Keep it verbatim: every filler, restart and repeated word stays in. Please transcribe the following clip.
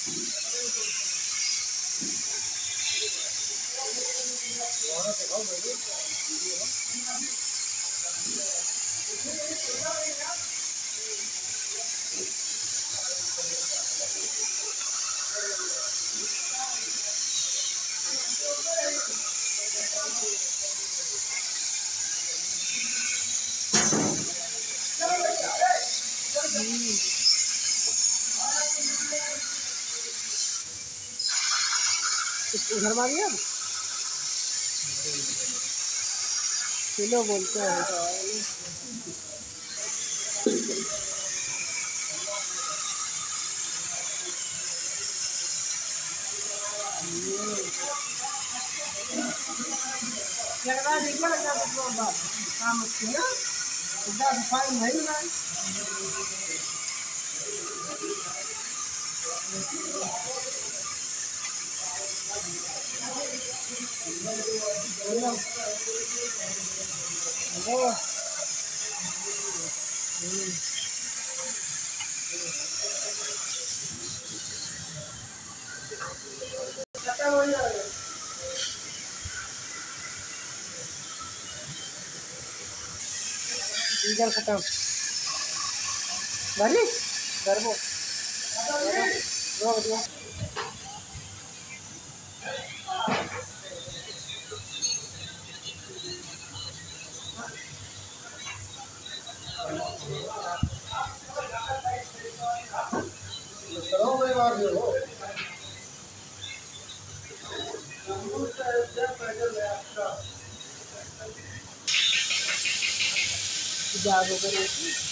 घर मारिए किलो बोलते हैं तो लग रहा है देखिए लग रहा है काम अच्छी ना इतना सफाई नहीं ना हेलो डीजल खत्म भरी घर वो रोक दिया जागो करेगी